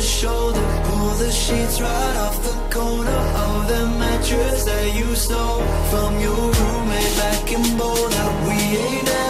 shoulder. Pull the sheets right off the corner of the mattress that you stole from your roommate back in Boulder. We ain't